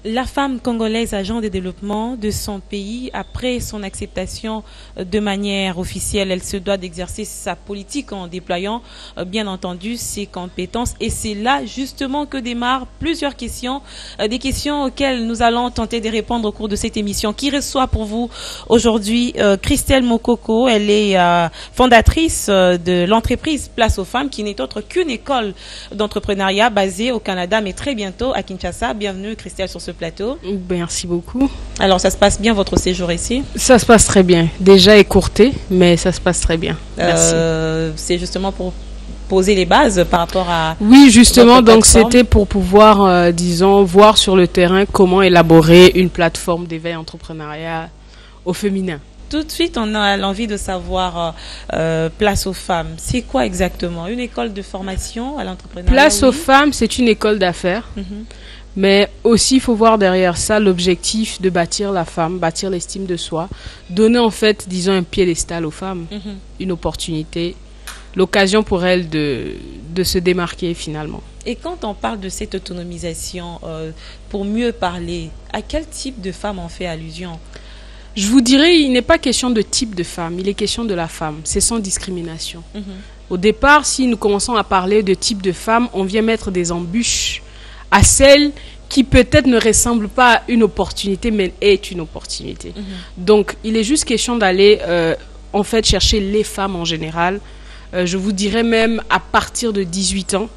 La femme congolaise agent de développement de son pays, après son acceptation de manière officielle, elle se doit d'exercer sa politique en déployant bien entendu ses compétences. Et c'est là justement que démarrent plusieurs questions, des questions auxquelles nous allons tenter de répondre au cours de cette émission. Qui reçoit pour vous aujourd'hui Christelle Mokoko. Elle est fondatrice de l'entreprise Place aux Femmes, qui n'est autre qu'une école d'entrepreneuriat basée au Canada, mais très bientôt à Kinshasa. Bienvenue Christelle sur ce plateau. Merci beaucoup. Alors, ça se passe bien votre séjour ici? Ça se passe très bien. Déjà écourté, mais ça se passe très bien. Merci. C'est justement pour poser les bases par rapport à... Oui, justement, donc c'était pour pouvoir, disons, voir sur le terrain comment élaborer une plateforme d'éveil entrepreneuriat au féminin. Tout de suite, on a l'envie de savoir Place aux Femmes. C'est quoi exactement? Une école de formation à l'entrepreneuriat? Place aux Femmes, c'est une école d'affaires. Mais aussi, il faut voir derrière ça l'objectif de bâtir la femme, bâtir l'estime de soi, donner en fait, disons, un piédestal aux femmes, une opportunité, l'occasion pour elles de se démarquer finalement. Et quand on parle de cette autonomisation, pour mieux parler, à quel type de femme on fait allusion? Je vous dirais, il n'est pas question de type de femme, il est question de la femme. C'est sans discrimination. Au départ, si nous commençons à parler de type de femme, on vient mettre des embûches à celle qui peut-être ne ressemble pas à une opportunité, mais est une opportunité. Donc, il est juste question d'aller, en fait, chercher les femmes en général. Je vous dirais même à partir de 18 ans,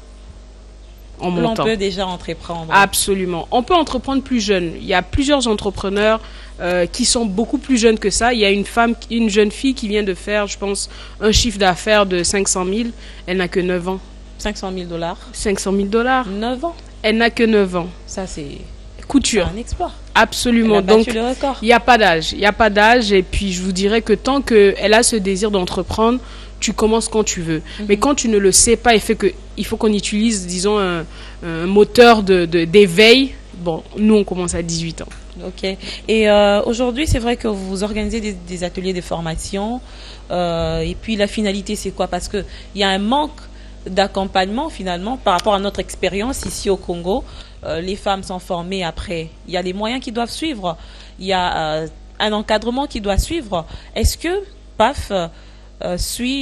en montant. On peut déjà entreprendre. Absolument. On peut entreprendre plus jeune. Il y a plusieurs entrepreneurs qui sont beaucoup plus jeunes que ça. Il y a une jeune fille qui vient de faire, je pense, un chiffre d'affaires de 500 000. Elle n'a que 9 ans. 500 000 $. 500 000 $. 9 ans. Elle n'a que 9 ans. Ça, c'est couture. Un exploit. Absolument. Elle a battu le record. Il n'y a pas d'âge. Il n'y a pas d'âge. Et puis, je vous dirais que tant qu'elle a ce désir d'entreprendre, tu commences quand tu veux. Mais quand tu ne le sais pas, il faut qu'on utilise, disons, un moteur d'éveil. Bon, nous, on commence à 18 ans. Ok. Et aujourd'hui, c'est vrai que vous organisez des ateliers de formation. Et puis, la finalité, c'est quoi? Parce qu'il y a un manque d'accompagnement finalement par rapport à notre expérience ici au Congo. Les femmes sont formées après. Il y a des moyens qui doivent suivre. Il y a un encadrement qui doit suivre. Est-ce que PAF suit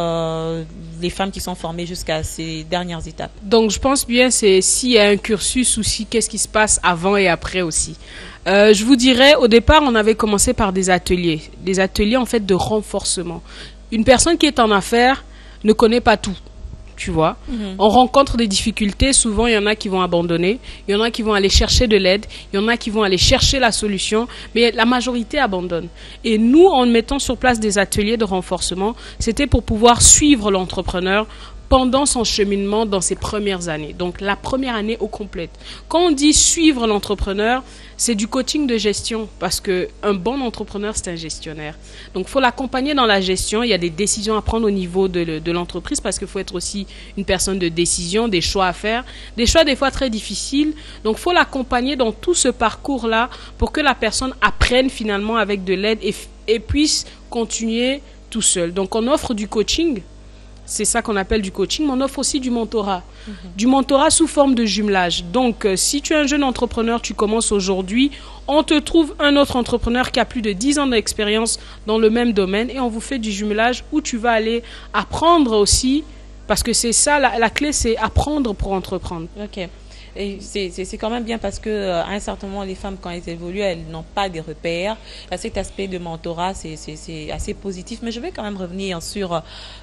les femmes qui sont formées jusqu'à ces dernières étapes? Donc, je pense bien c'est s'il y a un cursus aussi, qu'est-ce qui se passe avant et après aussi. Je vous dirais, au départ, on avait commencé par des ateliers en fait de renforcement. Une personne qui est en affaires ne connaît pas tout. Tu vois, on rencontre des difficultés, souvent il y en a qui vont abandonner, il y en a qui vont aller chercher de l'aide, il y en a qui vont aller chercher la solution, mais la majorité abandonne. Et nous, en mettant sur place des ateliers de renforcement, c'était pour pouvoir suivre l'entrepreneur pendant son cheminement dans ses premières années. Donc la première année au complète. Quand on dit suivre l'entrepreneur, c'est du coaching de gestion parce qu'un bon entrepreneur, c'est un gestionnaire. Donc il faut l'accompagner dans la gestion. Il y a des décisions à prendre au niveau de l'entreprise parce qu'il faut être aussi une personne de décision, des choix à faire, des choix des fois très difficiles. Donc il faut l'accompagner dans tout ce parcours-là pour que la personne apprenne finalement avec de l'aide et puisse continuer tout seul. Donc on offre du coaching. C'est ça qu'on appelle du coaching, mais on offre aussi du mentorat. Du mentorat sous forme de jumelage. Donc, si tu es un jeune entrepreneur, tu commences aujourd'hui, on te trouve un autre entrepreneur qui a plus de 10 ans d'expérience dans le même domaine et on vous fait du jumelage où tu vas aller apprendre aussi, parce que c'est ça, la clé, c'est apprendre pour entreprendre. Ok. Et c'est quand même bien parce que à un certain moment, les femmes, quand elles évoluent, elles n'ont pas de repères. Cet aspect de mentorat, c'est assez positif. Mais je vais quand même revenir sur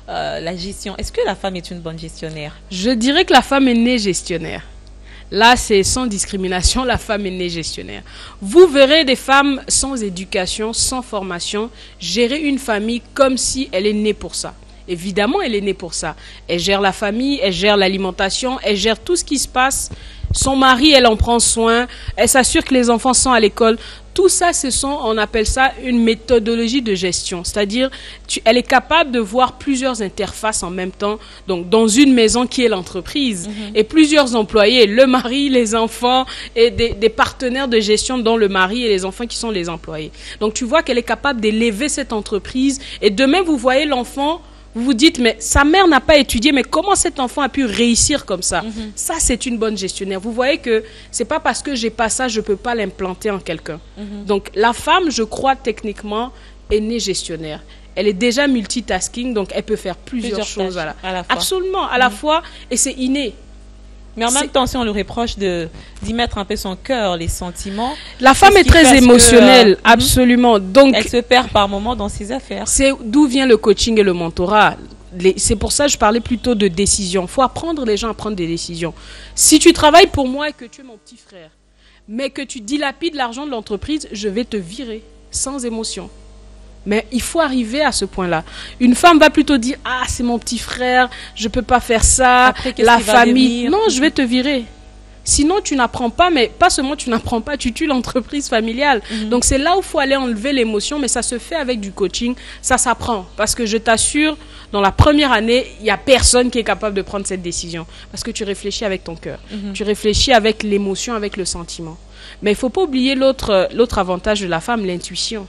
la gestion. Est-ce que la femme est une bonne gestionnaire? Je dirais que la femme est née gestionnaire. Là, c'est sans discrimination, la femme est née gestionnaire. Vous verrez des femmes sans éducation, sans formation, gérer une famille comme si elle est née pour ça. Évidemment, elle est née pour ça. Elle gère la famille, elle gère l'alimentation, elle gère tout ce qui se passe. Son mari, elle en prend soin. Elle s'assure que les enfants sont à l'école. Tout ça, on appelle ça une méthodologie de gestion. C'est-à-dire, elle est capable de voir plusieurs interfaces en même temps. Donc, dans une maison qui est l'entreprise. Et plusieurs employés, le mari, les enfants et des partenaires de gestion dont le mari et les enfants qui sont les employés. Donc, tu vois qu'elle est capable d'élever cette entreprise. Et demain, vous voyez l'enfant Vous vous dites, mais sa mère n'a pas étudié, mais comment cet enfant a pu réussir comme ça? Ça, c'est une bonne gestionnaire. Vous voyez que c'est pas parce que j'ai pas ça, je peux pas l'implanter en quelqu'un. Donc, la femme, je crois, techniquement, est née gestionnaire. Elle est déjà multitasking, donc elle peut faire plusieurs choses à la fois. Absolument, à la fois, et c'est inné. Mais en même temps, si on lui reproche d'y mettre un peu son cœur, les sentiments... La femme est très émotionnelle, absolument. Donc, elle se perd par moments dans ses affaires. C'est d'où vient le coaching et le mentorat. C'est pour ça que je parlais plutôt de décision. Il faut apprendre les gens à prendre des décisions. Si tu travailles pour moi et que tu es mon petit frère, mais que tu dilapides l'argent de l'entreprise, je vais te virer sans émotion. Mais il faut arriver à ce point-là. Une femme va plutôt dire « Ah, c'est mon petit frère, je ne peux pas faire ça, après, la famille. » Non, je vais te virer. Sinon, tu n'apprends pas, mais pas seulement tu n'apprends pas, tu tues l'entreprise familiale. Donc, c'est là où il faut aller enlever l'émotion, mais ça se fait avec du coaching, ça s'apprend. Parce que je t'assure, dans la première année, il n'y a personne qui est capable de prendre cette décision. Parce que tu réfléchis avec ton cœur. Tu réfléchis avec l'émotion, avec le sentiment. Mais il ne faut pas oublier l'autre avantage de la femme, l'intuition.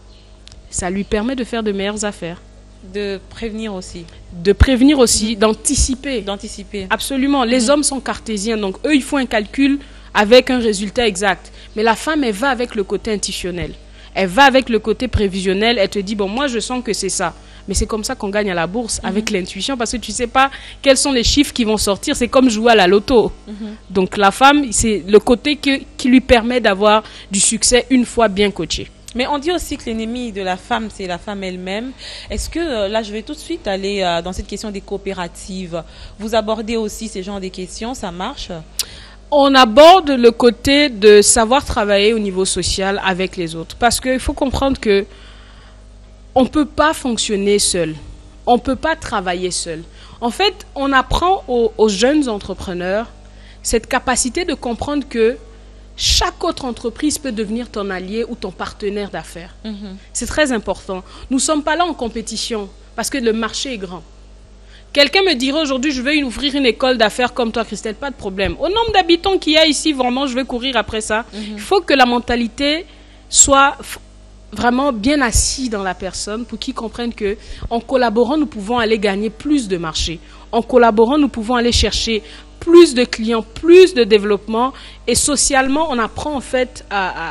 Ça lui permet de faire de meilleures affaires. De prévenir aussi. De prévenir aussi, d'anticiper. D'anticiper. Absolument. Les hommes sont cartésiens, donc eux, ils font un calcul avec un résultat exact. Mais la femme, elle va avec le côté intuitionnel. Elle va avec le côté prévisionnel. Elle te dit, bon, moi, je sens que c'est ça. Mais c'est comme ça qu'on gagne à la bourse, avec l'intuition, parce que tu ne sais pas quels sont les chiffres qui vont sortir. C'est comme jouer à la loto. Donc la femme, c'est le côté qui lui permet d'avoir du succès une fois bien coachée. Mais on dit aussi que l'ennemi de la femme, c'est la femme elle-même. Est-ce que, là, je vais tout de suite aller dans cette question des coopératives. Vous abordez aussi ces genres de questions, ça marche? On aborde le côté de savoir travailler au niveau social avec les autres. Parce qu'il faut comprendre que on ne peut pas fonctionner seul. On ne peut pas travailler seul. En fait, on apprend aux jeunes entrepreneurs cette capacité de comprendre que chaque autre entreprise peut devenir ton allié ou ton partenaire d'affaires. C'est très important. Nous ne sommes pas là en compétition parce que le marché est grand. Quelqu'un me dirait aujourd'hui, je vais ouvrir une école d'affaires comme toi, Christelle, pas de problème. Au nombre d'habitants qu'il y a ici, vraiment, je vais courir après ça. Il faut que la mentalité soit vraiment bien assise dans la personne pour qu'ils comprennent que en collaborant, nous pouvons aller gagner plus de marché. En collaborant, nous pouvons aller chercher plus de clients, plus de développement, et socialement, on apprend en fait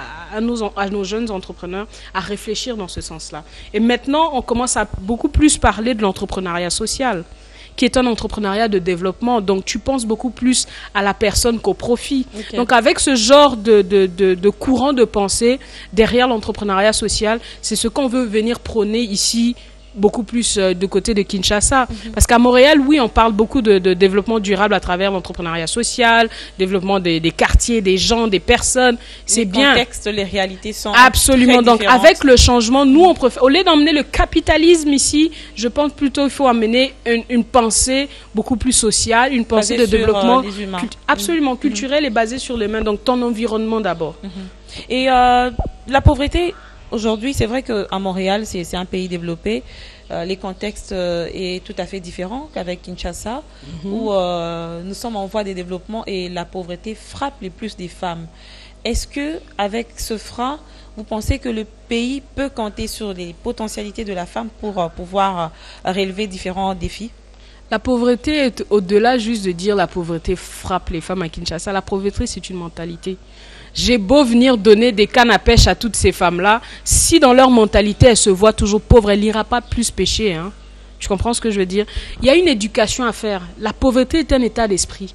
à nos jeunes entrepreneurs à réfléchir dans ce sens-là. Et maintenant, on commence à beaucoup plus parler de l'entrepreneuriat social, qui est un entrepreneuriat de développement. Donc, tu penses beaucoup plus à la personne qu'au profit. Okay. Donc, avec ce genre de courant de pensée derrière l'entrepreneuriat social, c'est ce qu'on veut venir prôner ici, beaucoup plus de côté de Kinshasa. Parce qu'à Montréal, oui, on parle beaucoup de développement durable à travers l'entrepreneuriat social, développement des quartiers, des gens, des personnes. C'est bien. Les contextes, les réalités sont absolument. Donc, avec le changement, nous, on préfère, au lieu d'emmener le capitalisme ici, je pense plutôt qu'il faut amener une pensée beaucoup plus sociale, une pensée de développement absolument culturel et basée sur l'humain. Donc, ton environnement d'abord. Et la pauvreté... Aujourd'hui, c'est vrai qu'à Montréal, c'est un pays développé. Les contextes est tout à fait différent qu'avec Kinshasa, où nous sommes en voie de développement et la pauvreté frappe les plus des femmes. Est-ce que, avec ce frein, vous pensez que le pays peut compter sur les potentialités de la femme pour pouvoir relever différents défis? La pauvreté est au-delà juste de dire la pauvreté frappe les femmes à Kinshasa. La pauvreté, c'est une mentalité. J'ai beau venir donner des cannes à pêche à toutes ces femmes-là, si dans leur mentalité, elles se voient toujours pauvres, elle n'ira pas plus pêcher. Hein. Tu comprends ce que je veux dire? Il y a une éducation à faire. La pauvreté est un état d'esprit.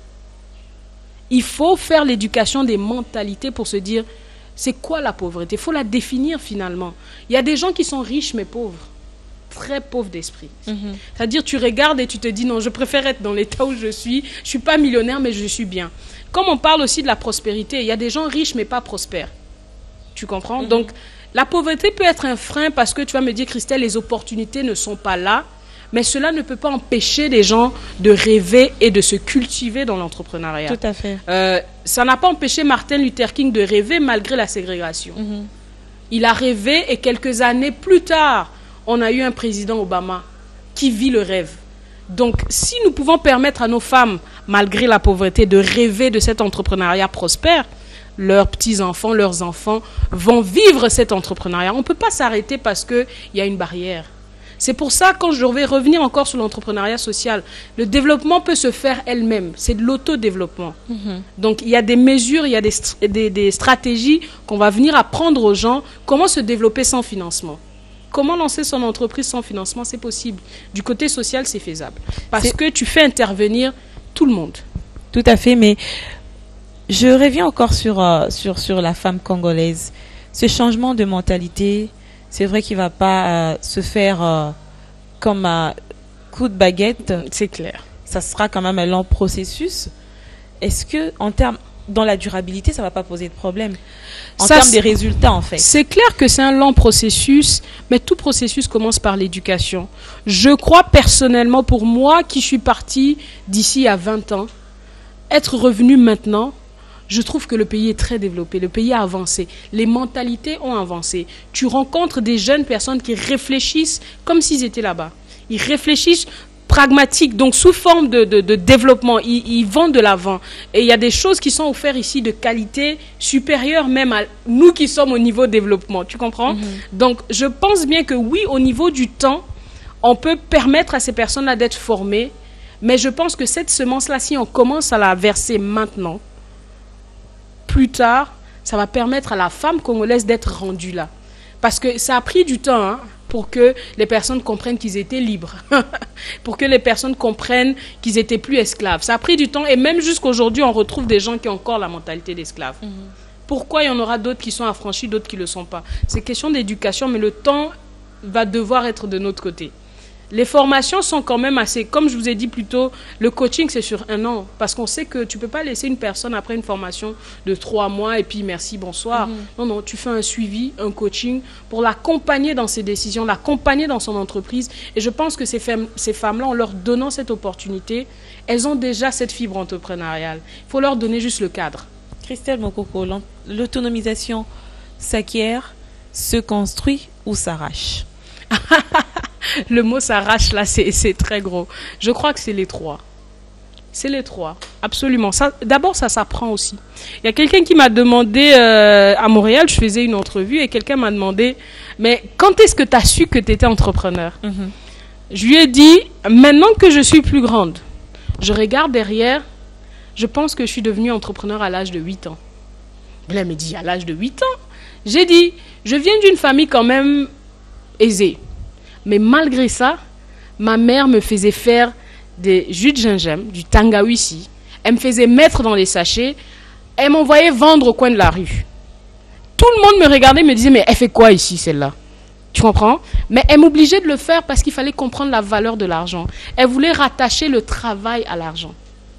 Il faut faire l'éducation des mentalités pour se dire, c'est quoi la pauvreté? Il faut la définir finalement. Il y a des gens qui sont riches mais pauvres. Très pauvre d'esprit. C'est-à-dire, tu regardes et tu te dis, non, je préfère être dans l'état où je suis suis pas millionnaire, mais je suis bien. Comme on parle aussi de la prospérité, il y a des gens riches, mais pas prospères. Tu comprends? Donc, la pauvreté peut être un frein parce que tu vas me dire, Christelle, les opportunités ne sont pas là, mais cela ne peut pas empêcher les gens de rêver et de se cultiver dans l'entrepreneuriat. Tout à fait. Ça n'a pas empêché Martin Luther King de rêver malgré la ségrégation. Il a rêvé et quelques années plus tard, on a eu un président Obama qui vit le rêve. Donc, si nous pouvons permettre à nos femmes, malgré la pauvreté, de rêver de cet entrepreneuriat prospère, leurs petits-enfants, leurs enfants vont vivre cet entrepreneuriat. On ne peut pas s'arrêter parce qu'il y a une barrière. C'est pour ça, quand je vais revenir encore sur l'entrepreneuriat social, le développement peut se faire elle-même. C'est de l'autodéveloppement. Donc, il y a des mesures, il y a des stratégies qu'on va venir apprendre aux gens. Comment se développer sans financement? Comment lancer son entreprise sans financement? C'est possible. Du côté social, c'est faisable. Parce que tu fais intervenir tout le monde. Tout à fait, mais je reviens encore sur la femme congolaise. Ce changement de mentalité, c'est vrai qu'il ne va pas se faire comme un coup de baguette. C'est clair. Ça sera quand même un lent processus. Est-ce que, dans la durabilité, ça ne va pas poser de problème? En termes des résultats, en fait. C'est clair que c'est un lent processus, mais tout processus commence par l'éducation. Je crois personnellement, pour moi, qui suis partie d'ici à 20 ans, être revenu maintenant, je trouve que le pays est très développé, le pays a avancé, les mentalités ont avancé. Tu rencontres des jeunes personnes qui réfléchissent comme s'ils étaient là-bas. Ils réfléchissent pragmatiques, donc sous forme de développement, ils vont de l'avant. Et il y a des choses qui sont offertes ici de qualité supérieure même à nous qui sommes au niveau développement, tu comprends? Donc je pense bien que oui, au niveau du temps, on peut permettre à ces personnes-là d'être formées, mais je pense que cette semence-là, si on commence à la verser maintenant, plus tard, ça va permettre à la femme congolaise d'être rendue là. Parce que ça a pris du temps pour que les personnes comprennent qu'ils étaient libres, pour que les personnes comprennent qu'ils étaient plus esclaves. Ça a pris du temps et même jusqu'aujourd'hui, on retrouve des gens qui ont encore la mentalité d'esclaves. Pourquoi il y en aura d'autres qui sont affranchis, d'autres qui ne le sont pas? C'est question d'éducation, mais le temps va devoir être de notre côté. Les formations sont quand même assez, comme je vous ai dit plus tôt, le coaching c'est sur 1 an, parce qu'on sait que tu ne peux pas laisser une personne après une formation de 3 mois et puis merci, bonsoir. Non, non, tu fais un suivi, un coaching pour l'accompagner dans ses décisions, l'accompagner dans son entreprise. Et je pense que ces femmes-là, en leur donnant cette opportunité, elles ont déjà cette fibre entrepreneuriale. Il faut leur donner juste le cadre. Christelle Mokoko, l'autonomisation s'acquiert, se construit ou s'arrache? Le mot s'arrache là, c'est très gros. Je crois que c'est les trois. C'est les trois, absolument. D'abord, ça s'apprend aussi. Il y a quelqu'un qui m'a demandé, à Montréal, je faisais une entrevue et quelqu'un m'a demandé, mais quand est-ce que tu as su que tu étais entrepreneur? Je lui ai dit, maintenant que je suis plus grande, je regarde derrière, je pense que je suis devenue entrepreneur à l'âge de 8 ans. Elle me dit, à l'âge de 8 ans? J'ai dit, je viens d'une famille quand même aisée. Mais malgré ça, ma mère me faisait faire des jus de gingembre, du tangawizi. Elle me faisait mettre dans les sachets. Elle m'envoyait vendre au coin de la rue. Tout le monde me regardait et me disait, mais elle fait quoi ici, celle-là? Tu comprends? Mais elle m'obligeait de le faire parce qu'il fallait comprendre la valeur de l'argent. Elle voulait rattacher le travail à l'argent.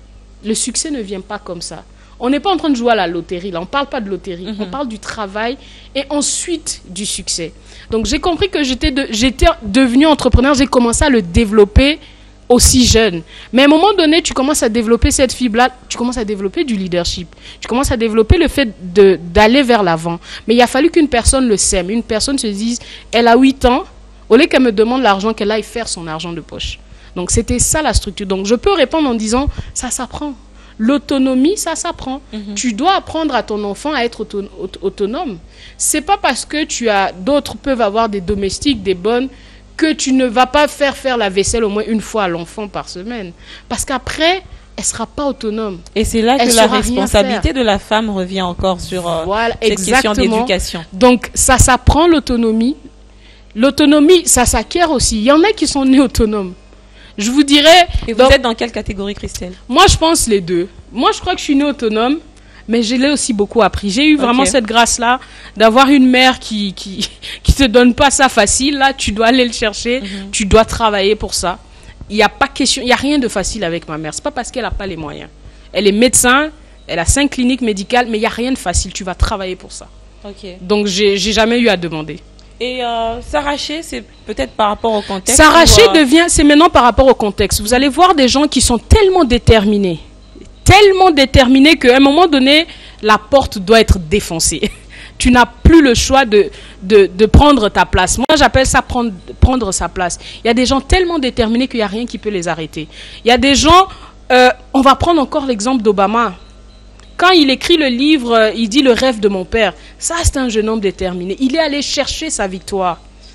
Le succès ne vient pas comme ça. On n'est pas en train de jouer à la loterie, là. On ne parle pas de loterie. On parle du travail et ensuite du succès. Donc, j'ai compris que j'étais devenue entrepreneur. J'ai commencé à le développer aussi jeune. Mais à un moment donné, tu commences à développer cette fibre-là. Tu commences à développer du leadership. Tu commences à développer le fait d'aller vers l'avant. Mais il a fallu qu'une personne le sème. Une personne se dise, elle a 8 ans, au lieu qu'elle me demande l'argent, qu'elle aille faire son argent de poche. Donc, c'était ça la structure. Donc, je peux répondre en disant, ça s'apprend. L'autonomie, ça s'apprend. Tu dois apprendre à ton enfant à être autonome. C'est pas parce que d'autres peuvent avoir des domestiques, des bonnes, que tu ne vas pas faire la vaisselle au moins une fois à l'enfant par semaine. Parce qu'après, elle sera pas autonome. Et c'est là que la responsabilité de la femme revient encore sur cette question d'éducation. Donc, ça s'apprend l'autonomie. L'autonomie, ça s'acquiert aussi. Il y en a qui sont nés autonomes. Je vous dirais... Et vous êtes dans quelle catégorie, Christelle? Moi, je pense les deux. Moi, je crois que je suis née autonome, mais je l'ai aussi beaucoup appris. J'ai eu vraiment cette grâce-là d'avoir une mère qui te donne pas ça facile. Là, tu dois aller le chercher, tu dois travailler pour ça. Il n'y a pas question, il y a rien de facile avec ma mère. C'est pas parce qu'elle n'a pas les moyens. Elle est médecin, elle a 5 cliniques médicales, mais il n'y a rien de facile. Tu vas travailler pour ça. Donc, j'ai jamais eu à demander. Et s'arracher, c'est peut-être par rapport au contexte. S'arracher c'est maintenant par rapport au contexte. Vous allez voir des gens qui sont tellement déterminés qu'à un moment donné, la porte doit être défoncée. Tu n'as plus le choix de prendre ta place. Moi, j'appelle ça prendre sa place. Il y a des gens tellement déterminés qu'il n'y a rien qui peut les arrêter. Il y a des gens, on va prendre encore l'exemple d'Obama. Quand il écrit le livre, il dit le rêve de mon père. Ça, c'est un jeune homme déterminé. Il est allé chercher sa victoire.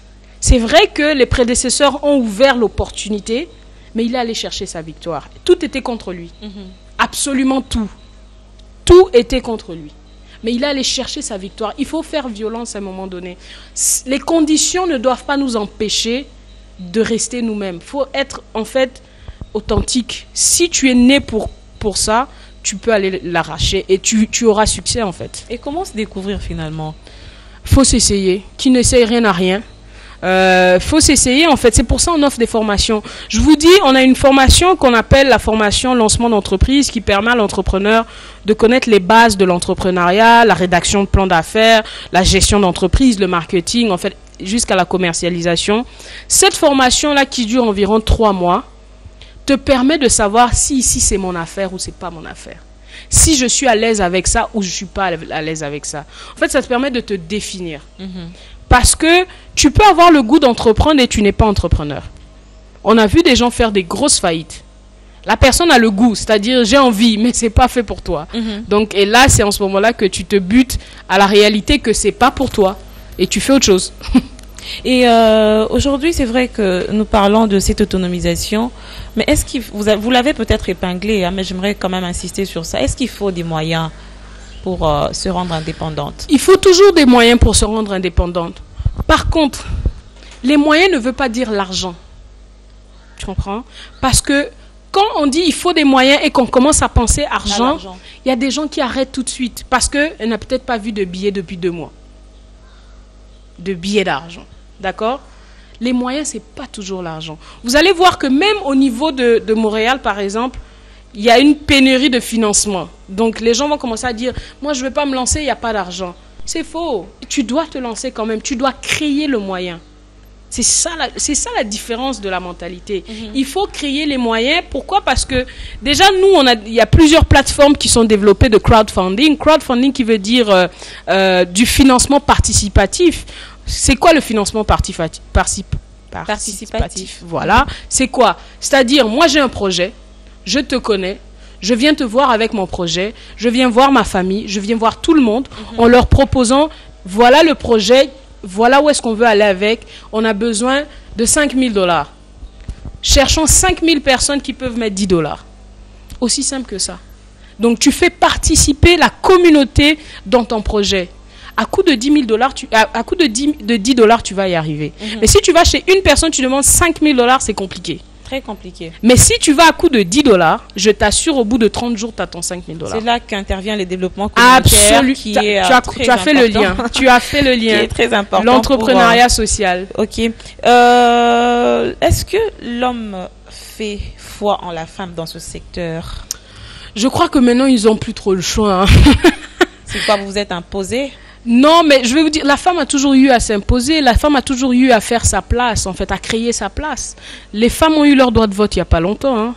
C'est vrai que les prédécesseurs ont ouvert l'opportunité, mais il est allé chercher sa victoire. Tout était contre lui. Absolument tout. Tout était contre lui. Mais il est allé chercher sa victoire. Il faut faire violence à un moment donné. Les conditions ne doivent pas nous empêcher de rester nous-mêmes. Il faut être, en fait, authentique. Si tu es né pour ça, tu peux aller l'arracher et tu auras succès, en fait. Et comment se découvrir finalement? Faut s'essayer. Qui n'essaye rien n'a rien. Faut s'essayer, en fait. C'est pour ça qu'on offre des formations. Je vous dis, on a une formation qu'on appelle la formation lancement d'entreprise qui permet à l'entrepreneur de connaître les bases de l'entrepreneuriat, la rédaction de plans d'affaires, la gestion d'entreprise, le marketing, en fait, jusqu'à la commercialisation. Cette formation-là, qui dure environ 3 mois, te permet de savoir si ici c'est mon affaire ou c'est pas mon affaire. Si je suis à l'aise avec ça ou je suis pas à l'aise avec ça. En fait, ça te permet de te définir. Parce que tu peux avoir le goût d'entreprendre et tu n'es pas entrepreneur. On a vu des gens faire des grosses faillites. La personne a le goût, c'est-à-dire j'ai envie, mais c'est pas fait pour toi. Donc, et là, c'est en ce moment-là que tu te butes à la réalité que c'est pas pour toi et tu fais autre chose. Et aujourd'hui, c'est vrai que nous parlons de cette autonomisation, mais est-ce que vous l'avez peut-être épinglé, hein, mais j'aimerais quand même insister sur ça. Est-ce qu'il faut des moyens pour se rendre indépendante? Il faut toujours des moyens pour se rendre indépendante. Par contre, les moyens ne veulent pas dire l'argent. Tu comprends? Parce que quand on dit il faut des moyens et qu'on commence à penser argent, il y a des gens qui arrêtent tout de suite parce qu'elle n'a peut-être pas vu de billets depuis 2 mois. De billets d'argent. D'accord? Les moyens, ce n'est pas toujours l'argent. Vous allez voir que même au niveau de Montréal, par exemple, il y a une pénurie de financement. Donc, les gens vont commencer à dire, moi, je ne vais pas me lancer, il n'y a pas d'argent. C'est faux. Tu dois te lancer quand même. Tu dois créer le moyen. C'est ça la différence de la mentalité. Il faut créer les moyens. Pourquoi? Parce que déjà, nous, il y a plusieurs plateformes qui sont développées de crowdfunding. Crowdfunding qui veut dire du financement participatif. C'est quoi le financement participatif? Voilà. C'est quoi? C'est-à-dire, moi, j'ai un projet. Je te connais. Je viens te voir avec mon projet. Je viens voir ma famille. Je viens voir tout le monde en leur proposant, voilà le projet. Voilà où est-ce qu'on veut aller avec. On a besoin de 5 000 $. Cherchons 5 000 personnes qui peuvent mettre 10 $. Aussi simple que ça. Donc, tu fais participer la communauté dans ton projet. À coût de 10 000 $, à coût de 10 $, tu vas y arriver. Mais si tu vas chez une personne, tu demandes 5 000 $, c'est compliqué. Très compliqué. Mais si tu vas à coût de 10 $, je t'assure, au bout de 30 jours, tu as ton 5 000 $. C'est là qu'intervient les développements communautaires. Absolument. Tu as fait le lien. Tu as fait le lien. Qui est très important. L'entrepreneuriat social. Ok. Est-ce que l'homme fait foi en la femme dans ce secteur? Je crois que maintenant, ils n'ont plus trop le choix. Hein. C'est quoi, vous vous êtes imposé? Non, mais je vais vous dire, la femme a toujours eu à s'imposer, la femme a toujours eu à faire sa place, en fait, à créer sa place. Les femmes ont eu leur droit de vote il n'y a pas longtemps. Hein.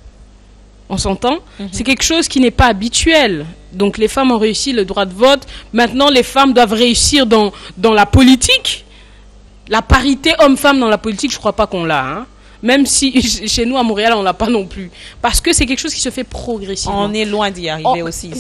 On s'entend? C'est quelque chose qui n'est pas habituel. Donc, les femmes ont réussi le droit de vote. Maintenant, les femmes doivent réussir dans la politique. La parité homme-femme dans la politique, je ne crois pas qu'on l'a. Hein. Même si chez nous, à Montréal, on ne l'a pas non plus. Parce que c'est quelque chose qui se fait progressivement. On est loin d'y arriver aussi.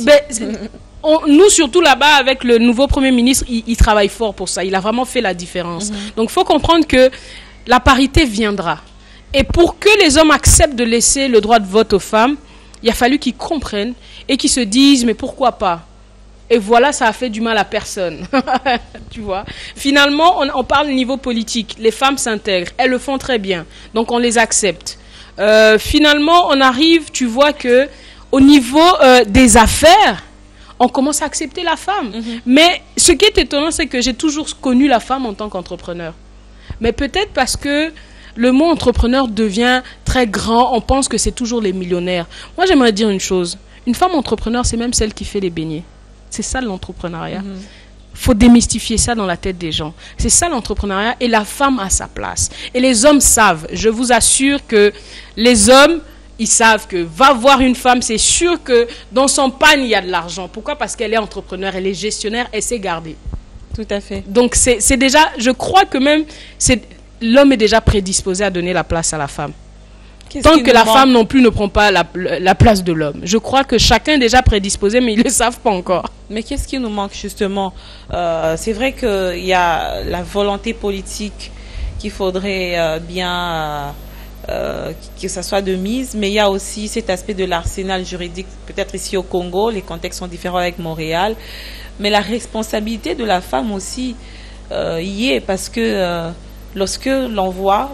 Nous, surtout là-bas, avec le nouveau Premier ministre, il travaille fort pour ça. Il a vraiment fait la différence. Donc, il faut comprendre que la parité viendra. Et pour que les hommes acceptent de laisser le droit de vote aux femmes, il a fallu qu'ils comprennent et qu'ils se disent, mais pourquoi pas? Et voilà, ça a fait du mal à personne. Tu vois? Finalement, on parle au niveau politique. Les femmes s'intègrent. Elles le font très bien. Donc, on les accepte. Finalement, on arrive, tu vois que au niveau des affaires, on commence à accepter la femme. Mais ce qui est étonnant, c'est que j'ai toujours connu la femme en tant qu'entrepreneur. Mais peut-être parce que le mot entrepreneur devient très grand, on pense que c'est toujours les millionnaires. Moi, j'aimerais dire une chose. Une femme entrepreneur, c'est même celle qui fait les beignets. C'est ça l'entrepreneuriat. Il faut démystifier ça dans la tête des gens. C'est ça l'entrepreneuriat et la femme a sa place. Et les hommes savent. Je vous assure que les hommes, ils savent que va voir une femme, c'est sûr que dans son panier, il y a de l'argent. Pourquoi? Parce qu'elle est entrepreneur, elle est gestionnaire, elle sait garder. Tout à fait. Donc, c'est déjà, je crois que même, l'homme est déjà prédisposé à donner la place à la femme. Tant que la femme non plus ne prend pas la place de l'homme. Je crois que chacun est déjà prédisposé, mais ils ne le savent pas encore. Mais qu'est-ce qui nous manque justement? C'est vrai qu'il y a la volonté politique qu'il faudrait que ça soit de mise, mais il y a aussi cet aspect de l'arsenal juridique, peut-être ici au Congo, les contextes sont différents avec Montréal, mais la responsabilité de la femme aussi y est, parce que lorsque l'on voit,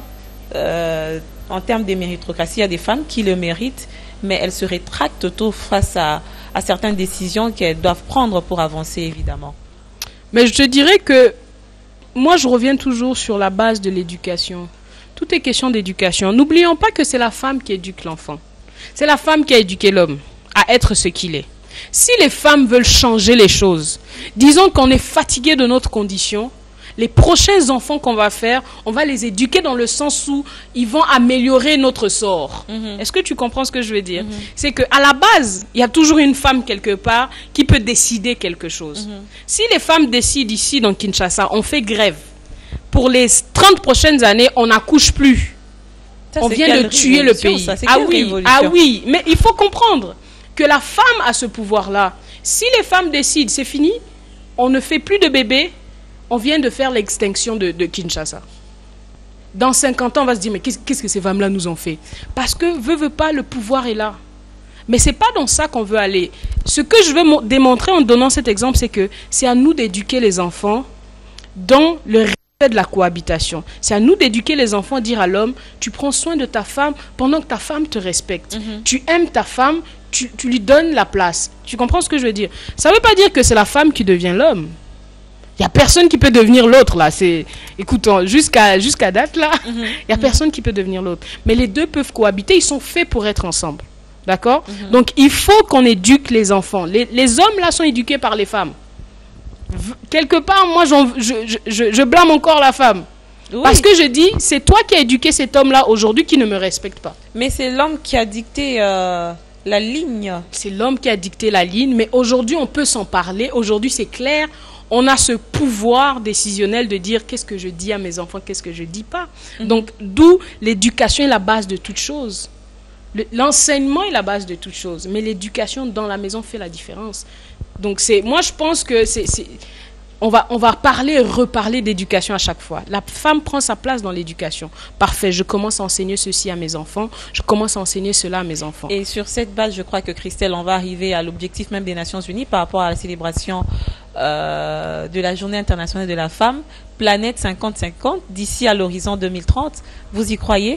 en termes de méritocratie, il y a des femmes qui le méritent, mais elles se rétractent tôt face à certaines décisions qu'elles doivent prendre pour avancer, évidemment. Mais je te dirais que moi, je reviens toujours sur la base de l'éducation. Tout est question d'éducation. N'oublions pas que c'est la femme qui éduque l'enfant. C'est la femme qui a éduqué l'homme à être ce qu'il est. Si les femmes veulent changer les choses, disons qu'on est fatigué de notre condition, les prochains enfants qu'on va faire, on va les éduquer dans le sens où ils vont améliorer notre sort. Est-ce que tu comprends ce que je veux dire? C'est qu'à la base, il y a toujours une femme quelque part qui peut décider quelque chose. Si les femmes décident ici dans Kinshasa, on fait grève. Pour les 30 prochaines années, on n'accouche plus. Ça, on vient de tuer le pays. Ah oui, mais il faut comprendre que la femme a ce pouvoir-là. Si les femmes décident, c'est fini, on ne fait plus de bébés, on vient de faire l'extinction de Kinshasa. Dans 50 ans, on va se dire, mais qu'est-ce que ces femmes-là nous ont fait? Parce que, veut pas, le pouvoir est là. Mais ce n'est pas dans ça qu'on veut aller. Ce que je veux démontrer en donnant cet exemple, c'est que c'est à nous d'éduquer les enfants dans le respect de la cohabitation. C'est à nous d'éduquer les enfants, dire à l'homme, tu prends soin de ta femme pendant que ta femme te respecte. Tu aimes ta femme, tu lui donnes la place. Tu comprends ce que je veux dire? Ça ne veut pas dire que c'est la femme qui devient l'homme. Il n'y a personne qui peut devenir l'autre, là. Écoute, jusqu'à date, là, il n'y a personne qui peut devenir l'autre. Mais les deux peuvent cohabiter, ils sont faits pour être ensemble. D'accord? Donc, il faut qu'on éduque les enfants. Les hommes, là, sont éduqués par les femmes. Quelque part, moi, je blâme encore la femme. Oui. Parce que je dis, c'est toi qui as éduqué cet homme-là aujourd'hui qui ne me respecte pas. Mais c'est l'homme qui a dicté la ligne. C'est l'homme qui a dicté la ligne, mais aujourd'hui, on peut s'en parler. Aujourd'hui, c'est clair. On a ce pouvoir décisionnel de dire qu'est-ce que je dis à mes enfants, qu'est-ce que je ne dis pas. Donc, d'où l'éducation est la base de toute chose. L'enseignement est la base de toute chose, mais l'éducation dans la maison fait la différence. Donc, moi, je pense que on va parler et reparler d'éducation à chaque fois. La femme prend sa place dans l'éducation. Parfait, je commence à enseigner ceci à mes enfants, je commence à enseigner cela à mes enfants. Et sur cette base, je crois que Christelle, on va arriver à l'objectif même des Nations Unies par rapport à la célébration de la Journée internationale de la femme, Planète 50-50, d'ici à l'horizon 2030. Vous y croyez?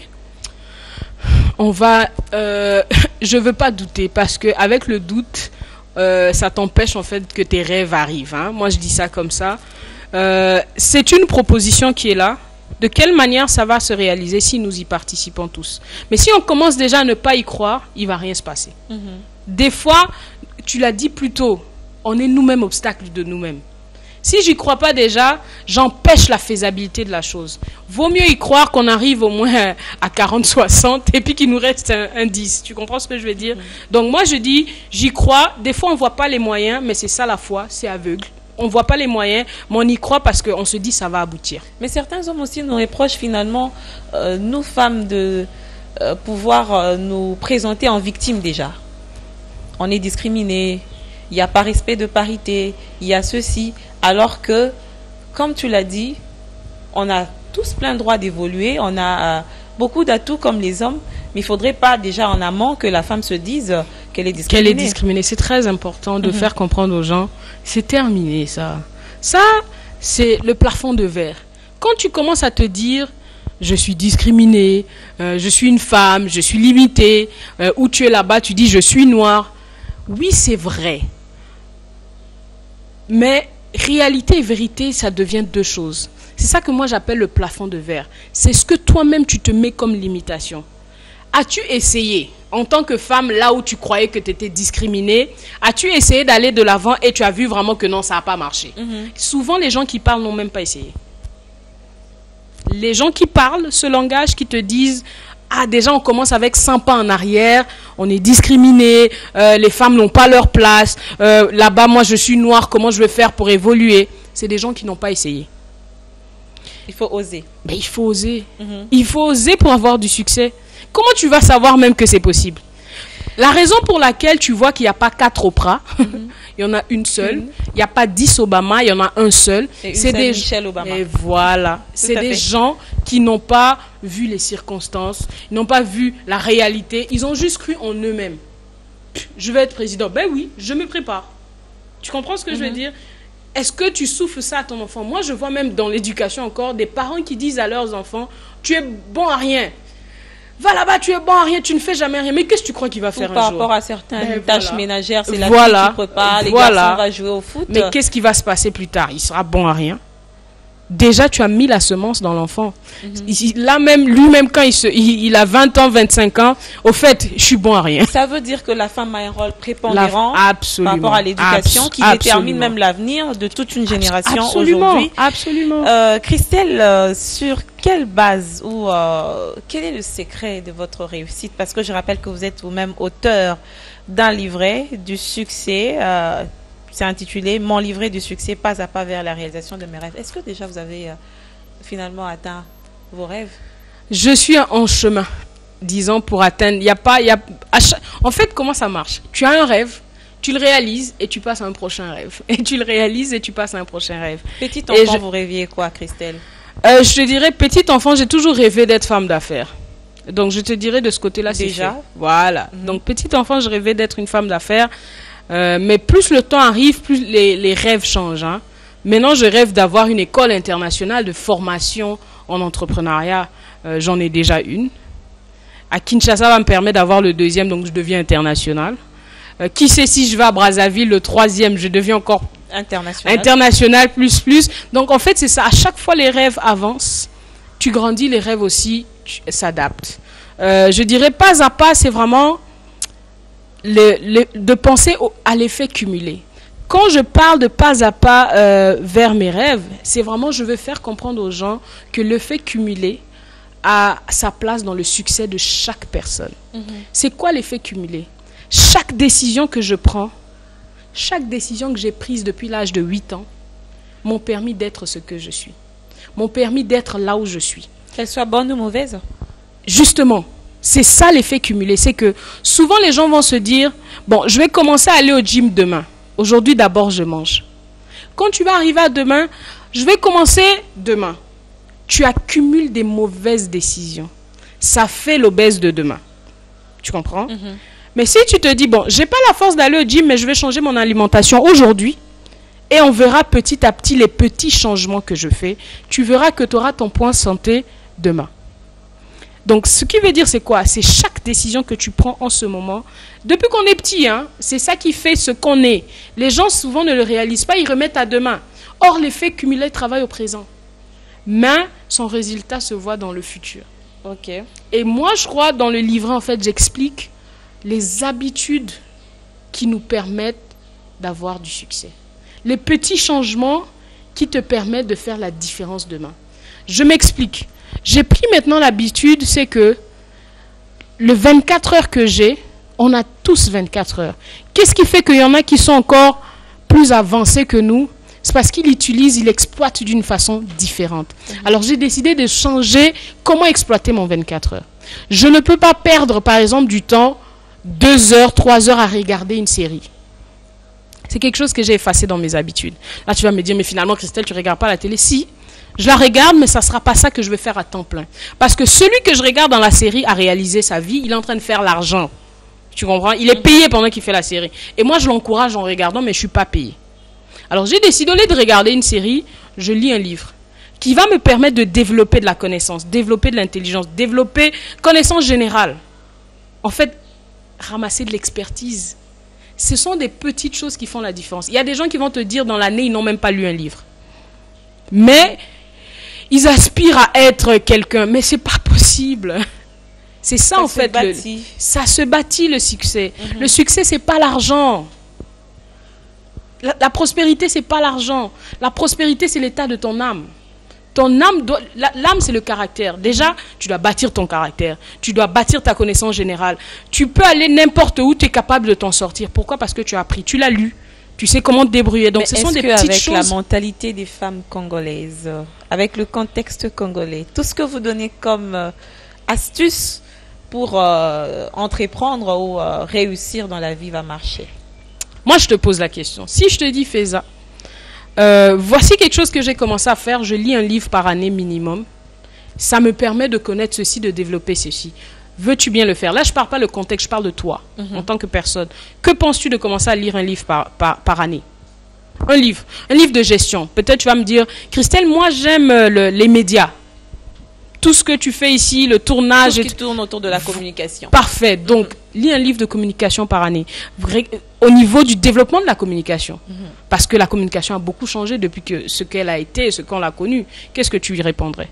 Je veux pas douter, parce que avec le doute, ça t'empêche en fait que tes rêves arrivent. Hein. Moi, je dis ça comme ça. C'est une proposition qui est là. De quelle manière ça va se réaliser si nous y participons tous? Mais si on commence déjà à ne pas y croire, il va rien se passer. Des fois, tu l'as dit plus tôt, on est nous-mêmes obstacles de nous-mêmes. Si j'y crois pas déjà, j'empêche la faisabilité de la chose. Vaut mieux y croire qu'on arrive au moins à 40-60 et puis qu'il nous reste un 10. Tu comprends ce que je veux dire? Donc moi je dis, j'y crois. Des fois on voit pas les moyens, mais c'est ça la foi, c'est aveugle. On voit pas les moyens, mais on y croit parce qu'on se dit ça va aboutir. Mais certains hommes aussi nous reprochent finalement, nous femmes, de pouvoir nous présenter en victime déjà. On est discriminés. Il n'y a pas respect de parité, il y a ceci, alors que, comme tu l'as dit, on a tous plein droit d'évoluer, on a beaucoup d'atouts comme les hommes, mais il ne faudrait pas déjà en amont que la femme se dise qu'elle est discriminée. Qu'elle est discriminée, c'est très important de faire comprendre aux gens, c'est terminé ça. Ça, c'est le plafond de verre. Quand tu commences à te dire, je suis discriminée, je suis une femme, je suis limitée, ou tu es là-bas, tu dis, je suis noire. Oui, c'est vrai. Mais réalité et vérité, ça devient deux choses. C'est ça que moi j'appelle le plafond de verre. C'est ce que toi-même tu te mets comme limitation. As-tu essayé, en tant que femme, là où tu croyais que tu étais discriminée, as-tu essayé d'aller de l'avant et tu as vu vraiment que non, ça n'a pas marché? Souvent, les gens qui parlent n'ont même pas essayé. Les gens qui parlent ce langage, qui te disent... Ah, déjà, on commence avec 100 pas en arrière, on est discriminé, les femmes n'ont pas leur place, là-bas, moi, je suis noire, comment je vais faire pour évoluer? C'est des gens qui n'ont pas essayé. Il faut oser. Mais il faut oser. Il faut oser pour avoir du succès. Comment tu vas savoir même que c'est possible? La raison pour laquelle tu vois qu'il n'y a pas 4 Oprah, il y en a une seule. Il n'y a pas 10 Obama, il y en a un seul. C'est des Michelle Obama. Et voilà. C'est des gens qui n'ont pas vu les circonstances, ils n'ont pas vu la réalité. Ils ont juste cru en eux-mêmes. Je vais être président. Ben oui, je me prépare. Tu comprends ce que je veux dire? Est-ce que tu souffles ça à ton enfant? Moi, je vois même dans l'éducation encore des parents qui disent à leurs enfants, tu es bon à rien. Va là-bas, tu es bon à rien, tu ne fais jamais rien. Mais qu'est-ce que tu crois qu'il va faire un jour? Par rapport à certaines tâches ménagères, c'est la fille qui prépare, les garçons vont jouer au foot. Mais qu'est-ce qui va se passer plus tard? Il sera bon à rien. Déjà, tu as mis la semence dans l'enfant. Là même, lui-même, quand il a 20 ans, 25 ans, au fait, je suis bon à rien. Ça veut dire que la femme a un rôle prépondérant par rapport à l'éducation qui détermine même l'avenir de toute une génération aujourd'hui. Absolument. Christelle, sur quelle base ou quel est le secret de votre réussite? Parce que je rappelle que vous êtes vous-même auteur d'un livret du succès. C'est intitulé « Mon livret du succès, pas à pas vers la réalisation de mes rêves ». Est-ce que déjà vous avez finalement atteint vos rêves? Je suis en chemin, disons, pour atteindre. En fait, comment ça marche? Tu as un rêve, tu le réalises et tu passes à un prochain rêve. Et tu le réalises et tu passes à un prochain rêve. Petit enfant, vous rêviez quoi, Christelle? Je te dirais, petit enfant, j'ai toujours rêvé d'être femme d'affaires. Donc, je te dirais de ce côté-là, c'est déjà fait. Voilà. Donc, petit enfant, je rêvais d'être une femme d'affaires. Mais plus le temps arrive, plus les rêves changent. Hein. Maintenant, je rêve d'avoir une école internationale de formation en entrepreneuriat. J'en ai déjà une. À Kinshasa, va me permettre d'avoir le deuxième, donc je deviens international. Qui sait si je vais à Brazzaville, le troisième, je deviens encore international plus. Donc, en fait, c'est ça. À chaque fois, les rêves avancent. Tu grandis, les rêves aussi s'adaptent. Je dirais pas à pas, c'est vraiment... de penser à l'effet cumulé. Quand je parle de pas à pas vers mes rêves, c'est vraiment, je veux faire comprendre aux gens que l'effet cumulé a sa place dans le succès de chaque personne. C'est quoi l'effet cumulé? Chaque décision que je prends, chaque décision que j'ai prise depuis l'âge de 8 ans, m'ont permis d'être ce que je suis. M'ont permis d'être là où je suis. Qu'elle soit bonne ou mauvaise? Justement. C'est ça l'effet cumulé, c'est que souvent les gens vont se dire, bon, je vais commencer à aller au gym demain. Aujourd'hui, d'abord, je mange. Quand tu vas arriver à demain, je vais commencer demain. Tu accumules des mauvaises décisions. Ça fait l'obèse de demain. Tu comprends? Mais si tu te dis, bon, j'ai pas la force d'aller au gym, mais je vais changer mon alimentation aujourd'hui, et on verra petit à petit les petits changements que je fais, tu verras que tu auras ton point santé demain. Donc, ce qui veut dire, c'est quoi? C'est chaque décision que tu prends en ce moment. Depuis qu'on est petit, hein, c'est ça qui fait ce qu'on est. Les gens, souvent, ne le réalisent pas, ils remettent à demain. Or, l'effet cumulé travaille au présent. Mais son résultat se voit dans le futur. Ok. Et moi, je crois, dans le livret, en fait, j'explique les habitudes qui nous permettent d'avoir du succès. Les petits changements qui te permettent de faire la différence demain. Je m'explique. J'ai pris maintenant l'habitude, c'est que le 24 heures que j'ai, on a tous 24 heures. Qu'est-ce qui fait qu'il y en a qui sont encore plus avancés que nous? C'est parce qu'ils l'utilisent, ils l'exploitent d'une façon différente. Alors j'ai décidé de changer comment exploiter mon 24 heures. Je ne peux pas perdre, par exemple, du temps, 2 heures, 3 heures à regarder une série. C'est quelque chose que j'ai effacé dans mes habitudes. Là, tu vas me dire, mais finalement, Christelle, tu ne regardes pas la télé? Si. Je la regarde, mais ça ne sera pas ça que je vais faire à temps plein. Parce que celui que je regarde dans la série a réalisé sa vie, il est en train de faire l'argent. Tu comprends? Il est payé pendant qu'il fait la série. Et moi, je l'encourage en regardant, mais je ne suis pas payé. Alors, j'ai décidé, au lieu de regarder une série, je lis un livre qui va me permettre de développer de la connaissance, développer de l'intelligence, développer connaissance générale. En fait, ramasser de l'expertise. Ce sont des petites choses qui font la différence. Il y a des gens qui vont te dire, dans l'année, ils n'ont même pas lu un livre. Mais... ils aspirent à être quelqu'un, mais c'est pas possible. C'est ça en fait. Ça se bâtit le succès. Le succès, c'est pas l'argent. La prospérité, c'est pas l'argent. La prospérité, c'est l'état de ton âme. Ton âme, l'âme, c'est le caractère. Déjà, tu dois bâtir ton caractère. Tu dois bâtir ta connaissance générale. Tu peux aller n'importe où, tu es capable de t'en sortir. Pourquoi? Parce que tu as appris, tu l'as lu. Tu sais comment te débrouiller. Donc, ce sont des petites choses. Avec la mentalité des femmes congolaises, avec le contexte congolais, tout ce que vous donnez comme astuce pour entreprendre ou réussir dans la vie va marcher? Moi, je te pose la question. Si je te dis, fais ça, voici quelque chose que j'ai commencé à faire. Je lis un livre par année minimum. Ça me permet de connaître ceci, de développer ceci. Veux-tu bien le faire? Là, je ne parle pas le contexte, je parle de toi, en tant que personne. Que penses-tu de commencer à lire un livre par année? Un livre de gestion. Peut-être tu vas me dire, Christelle, moi j'aime les médias. Tout ce que tu fais ici, le tournage... Tout ce qui tourne autour de la communication. Parfait. Donc, lis un livre de communication par année. Au niveau du développement de la communication. Parce que la communication a beaucoup changé depuis que ce qu'elle a été, ce qu'on l'a connu. Qu'est-ce que tu lui répondrais?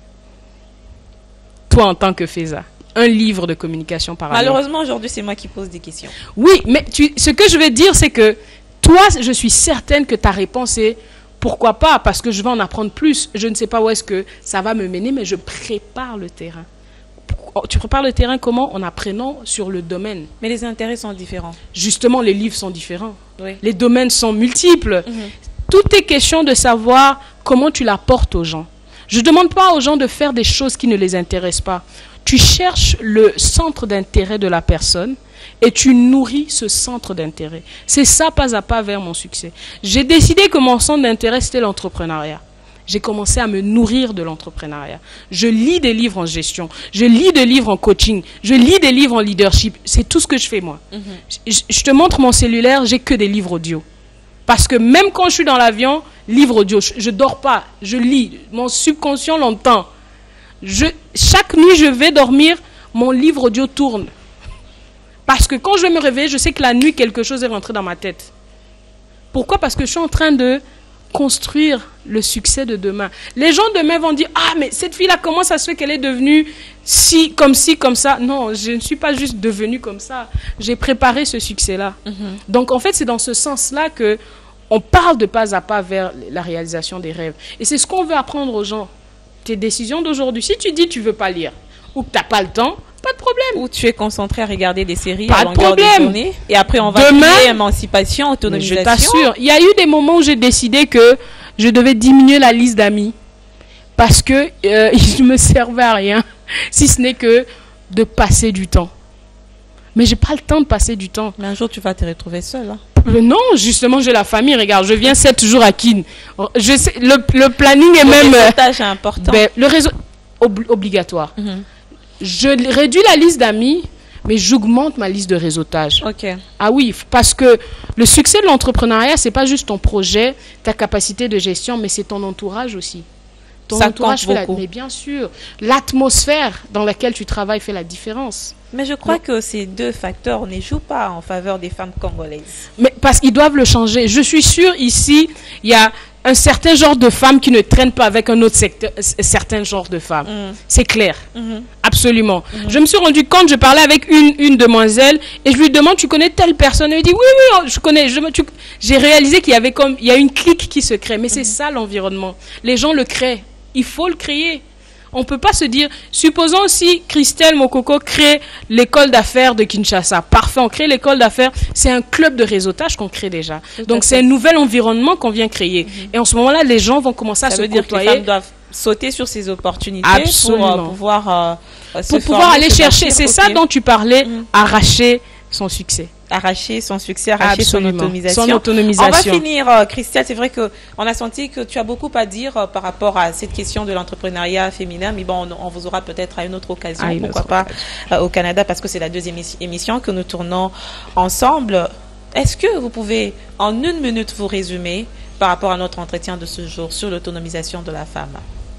Toi, en tant que Feza, un livre de communication par année. Malheureusement, aujourd'hui, c'est moi qui pose des questions. Oui, mais ce que je veux dire, c'est que toi, je suis certaine que ta réponse est pourquoi pas, parce que je vais en apprendre plus. Je ne sais pas où est-ce que ça va me mener, mais je prépare le terrain. Tu prépares le terrain comment? En apprenant sur le domaine. Mais les intérêts sont différents. Justement, les livres sont différents. Oui. Les domaines sont multiples. Tout est question de savoir comment tu l'apportes aux gens. Je ne demande pas aux gens de faire des choses qui ne les intéressent pas. Tu cherches le centre d'intérêt de la personne et tu nourris ce centre d'intérêt. C'est ça, pas à pas, vers mon succès. J'ai décidé que mon centre d'intérêt, c'était l'entrepreneuriat. J'ai commencé à me nourrir de l'entrepreneuriat. Je lis des livres en gestion, je lis des livres en coaching, je lis des livres en leadership. C'est tout ce que je fais, moi. Je te montre mon cellulaire, j'ai que des livres audio. Parce que même quand je suis dans l'avion, livre audio, je ne dors pas, je lis. Mon subconscient l'entend. Chaque nuit, je vais dormir, mon livre audio tourne. Parce que quand je vais me réveiller, je sais que la nuit, quelque chose est rentré dans ma tête. Pourquoi? Parce que je suis en train de construire le succès de demain. Les gens demain vont dire, ah, mais cette fille-là, comment ça se fait qu'elle est devenue ci, comme ça? Non, je ne suis pas juste devenue comme ça. J'ai préparé ce succès-là. Donc, en fait, c'est dans ce sens-là que on parle de pas à pas vers la réalisation des rêves. Et c'est ce qu'on veut apprendre aux gens. Tes décisions d'aujourd'hui. Si tu dis que tu ne veux pas lire ou que tu n'as pas le temps, pas de problème. Ou tu es concentré à regarder des séries à longueur de journée. Et après, on va parler émancipation, autonomisation. Je t'assure, il y a eu des moments où j'ai décidé que je devais diminuer la liste d'amis. Parce que ils ne me servaient à rien. Si ce n'est que de passer du temps. Mais je n'ai pas le temps de passer du temps. Mais un jour, tu vas te retrouver seule. Hein? Non, justement, j'ai la famille. Regarde, je viens 7 jours à Kin. Le planning est même... Le réseautage est important. Le réseau obligatoire. Je réduis la liste d'amis, mais j'augmente ma liste de réseautage. Okay. Ah oui, parce que le succès de l'entrepreneuriat, ce n'est pas juste ton projet, ta capacité de gestion, mais c'est ton entourage aussi. Ton entourage fait beaucoup. Mais bien sûr, l'atmosphère dans laquelle tu travailles fait la différence. Mais je crois que ces deux facteurs ne jouent pas en faveur des femmes congolaises. Mais parce qu'ils doivent le changer. Je suis sûre, ici, il y a un certain genre de femmes qui ne traînent pas avec un autre certain genre de femmes. C'est clair. Absolument. Je me suis rendu compte, je parlais avec une demoiselle et je lui demande, tu connais telle personne? Elle me dit, oui, je connais. J'ai réalisé qu'il y a une clique qui se crée. Mais c'est ça l'environnement. Les gens le créent. Il faut le créer. On ne peut pas se dire, supposons si Christelle Mokoko crée l'école d'affaires de Kinshasa. Parfait, on crée l'école d'affaires. C'est un club de réseautage qu'on crée déjà. Donc c'est un nouvel environnement qu'on vient créer. Et en ce moment-là, les gens vont commencer à se côtoyer. Ça veut dire que les femmes doivent sauter sur ces opportunités. Absolument. Pour pouvoir aller chercher. C'est ça dont tu parlais, arracher son succès. Arracher son succès, arracher son autonomisation. On va finir, Christelle. C'est vrai qu'on a senti que tu as beaucoup à dire par rapport à cette question de l'entrepreneuriat féminin. Mais bon, on vous aura peut-être à une autre occasion, pourquoi pas au Canada, parce que c'est la deuxième émission que nous tournons ensemble. Est-ce que vous pouvez, en 1 minute, vous résumer par rapport à notre entretien de ce jour sur l'autonomisation de la femme?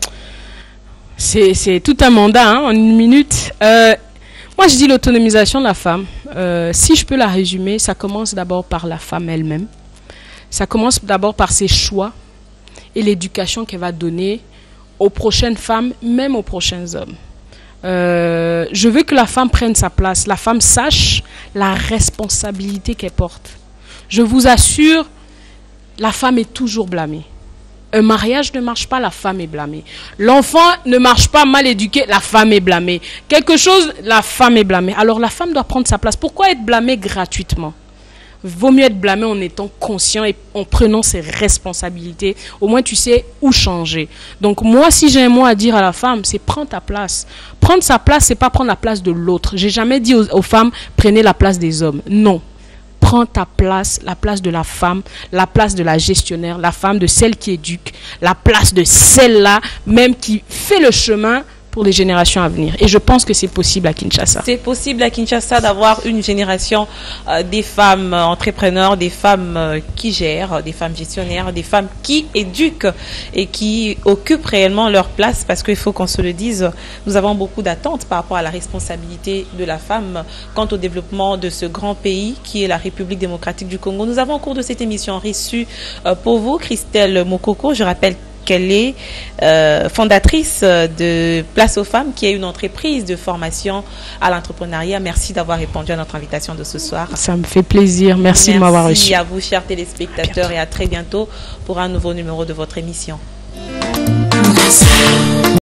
C'est tout un mandat, en 1 minute. Moi, je dis l'autonomisation de la femme. Si je peux la résumer, ça commence d'abord par la femme elle-même. Ça commence d'abord par ses choix et l'éducation qu'elle va donner aux prochaines femmes, même aux prochains hommes. Je veux que la femme prenne sa place. La femme sache la responsabilité qu'elle porte. Je vous assure, la femme est toujours blâmée. Un mariage ne marche pas, la femme est blâmée. L'enfant ne marche pas, mal éduqué, la femme est blâmée. Quelque chose, la femme est blâmée. Alors la femme doit prendre sa place. Pourquoi être blâmée gratuitement? Vaut mieux être blâmé en étant conscient et en prenant ses responsabilités. Au moins, tu sais où changer. Donc moi, si j'ai un mot à dire à la femme, c'est prends ta place. Prendre sa place, c'est pas prendre la place de l'autre. J'ai jamais dit aux femmes, prenez la place des hommes. Non. prends ta place, la place de la femme, la place de la gestionnaire, la femme de celle qui éduque, la place de celle-là même qui fait le chemin pour les générations à venir. Et je pense que c'est possible à Kinshasa. C'est possible à Kinshasa d'avoir une génération des femmes entrepreneurs, des femmes qui gèrent, des femmes gestionnaires, des femmes qui éduquent et qui occupent réellement leur place, parce qu'il faut qu'on se le dise, nous avons beaucoup d'attentes par rapport à la responsabilité de la femme quant au développement de ce grand pays qui est la République démocratique du Congo. Nous avons au cours de cette émission reçu pour vous Christelle Mokoko. Je rappelle qu'elle est fondatrice de Place aux Femmes, qui est une entreprise de formation à l'entrepreneuriat. Merci d'avoir répondu à notre invitation de ce soir. Ça me fait plaisir. Merci de m'avoir reçu. Merci à vous, chers téléspectateurs, et à très bientôt pour un nouveau numéro de votre émission.